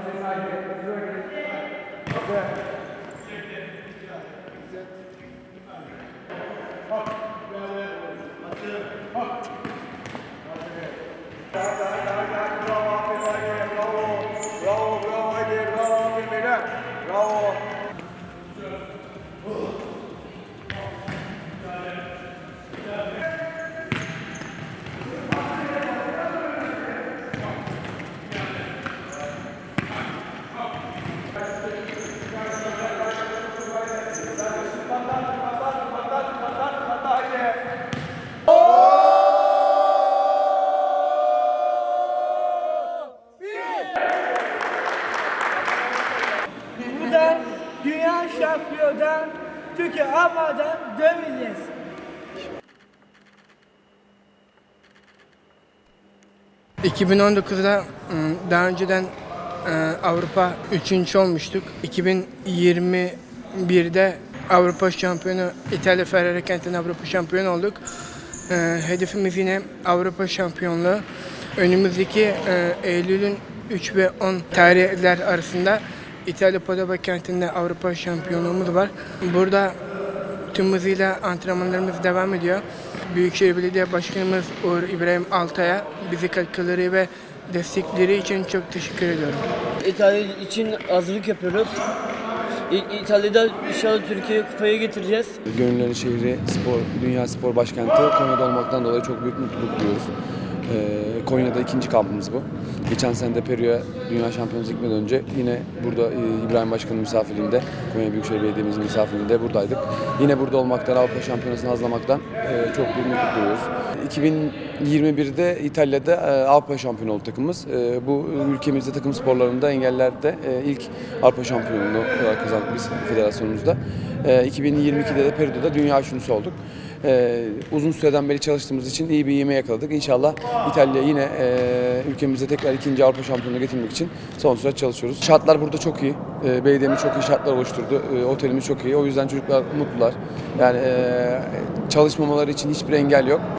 Buradan dünya şampiyonundan Türkiye almadan dönmeyeceğiz. ...2019'da daha önceden Avrupa 3. olmuştuk. 2021'de Avrupa şampiyonu İtalya Ferrara kentinde Avrupa şampiyonu olduk. Hedefimiz yine Avrupa şampiyonluğu. Önümüzdeki Eylül'ün 3 ve 10 tarihler arasında İtalya Padova kentinde Avrupa şampiyonluğumuz var. Burada tüm hızıyla antrenmanlarımız devam ediyor. Büyükşehir Belediye Başkanımız Uğur İbrahim Altay'a bizi katkıları ve destekleri için çok teşekkür ediyorum. İtalya için hazırlık yapıyoruz. İtalya'da inşallah Türkiye'ye kupayı getireceğiz. Gönüllerin şehri, dünya spor başkenti Konya'da olmaktan dolayı çok büyük mutluluk duyuyoruz. Konya'da 2. kampımız bu. Geçen sene de Peru'ya Dünya Şampiyonası gitmeden önce yine burada İbrahim Başkan'ın misafirliğinde, Konya Büyükşehir Belediye'mizin misafirliğinde buradaydık. Yine burada olmaktan, Avrupa Şampiyonası'nı hazırlamaktan çok büyük mutluluk duyuyoruz. 2021'de İtalya'da Avrupa şampiyonu oldu takımımız. Bu ülkemizde takım sporlarında engellerde ilk Avrupa şampiyonluğu olarak kazandık biz federasyonumuzda. 2022'de de Peru'da da dünya üçüncüsü olduk. Uzun süreden beri çalıştığımız için iyi bir ivme yakaladık. İnşallah İtalya yine ülkemize tekrar 2. Avrupa şampiyonluğuna getirmek için son süreç çalışıyoruz. Şartlar burada çok iyi. Belediyemiz çok iyi şartlar oluşturdu. Otelimiz çok iyi. O yüzden çocuklar mutlular. Yani çalışmamaları için hiçbir engel yok.